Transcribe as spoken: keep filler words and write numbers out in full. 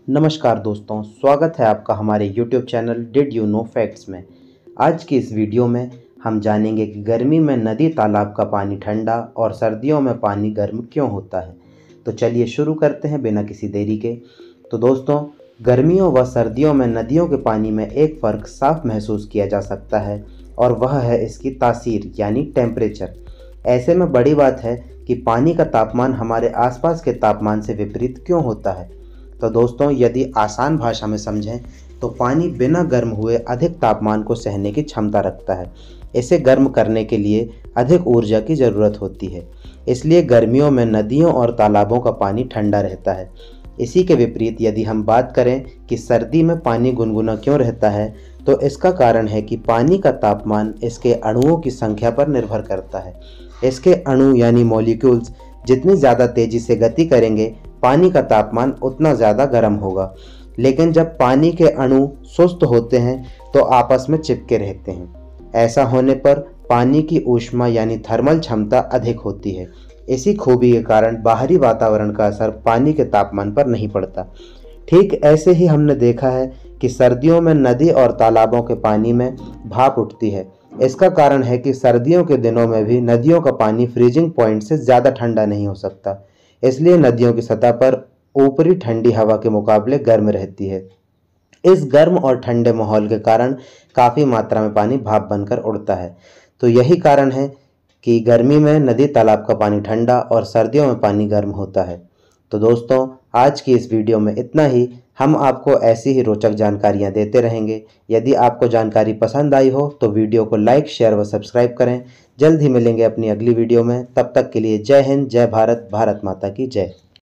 नमस्कार दोस्तों, स्वागत है आपका हमारे YouTube channel did you know facts में। आज की इस वीडियो में हम जानेंगे कि गर्मी में नदी तालाब का पानी ठंडा और सर्दियों में पानी गर्म क्यों होता है। तो चलिए शुरू करते हैं बिना किसी देरी के। तो दोस्तों, गर्मियों व सर्दियों में नदियों के पानी में एक फ़र्क साफ महसूस किया जा सकता है और वह है इसकी तासीर यानी टेम्परेचर। ऐसे में बड़ी बात है कि पानी का तापमान हमारे आसपास के तापमान से विपरीत क्यों होता है। तो दोस्तों, यदि आसान भाषा में समझें तो पानी बिना गर्म हुए अधिक तापमान को सहने की क्षमता रखता है। इसे गर्म करने के लिए अधिक ऊर्जा की ज़रूरत होती है, इसलिए गर्मियों में नदियों और तालाबों का पानी ठंडा रहता है। इसी के विपरीत यदि हम बात करें कि सर्दी में पानी गुनगुना क्यों रहता है, तो इसका कारण है कि पानी का तापमान इसके अणुओं की संख्या पर निर्भर करता है। इसके अणु यानी मॉलिक्यूल्स जितनी ज़्यादा तेज़ी से गति करेंगे, पानी का तापमान उतना ज़्यादा गर्म होगा। लेकिन जब पानी के अणु सुस्त होते हैं तो आपस में चिपके रहते हैं। ऐसा होने पर पानी की ऊष्मा यानी थर्मल क्षमता अधिक होती है। इसी खूबी के कारण बाहरी वातावरण का असर पानी के तापमान पर नहीं पड़ता। ठीक ऐसे ही हमने देखा है कि सर्दियों में नदी और तालाबों के पानी में भाप उठती है। इसका कारण है कि सर्दियों के दिनों में भी नदियों का पानी फ्रीजिंग पॉइंट से ज़्यादा ठंडा नहीं हो सकता, इसलिए नदियों की सतह पर ऊपरी ठंडी हवा के मुकाबले गर्म रहती है। इस गर्म और ठंडे माहौल के कारण काफ़ी मात्रा में पानी भाप बनकर उड़ता है। तो यही कारण है कि गर्मी में नदी तालाब का पानी ठंडा और सर्दियों में पानी गर्म होता है। तो दोस्तों, आज की इस वीडियो में इतना ही। हम आपको ऐसी ही रोचक जानकारियां देते रहेंगे। यदि आपको जानकारी पसंद आई हो तो वीडियो को लाइक, शेयर व सब्सक्राइब करें। जल्द ही मिलेंगे अपनी अगली वीडियो में। तब तक के लिए जय हिंद, जय भारत, भारत माता की जय।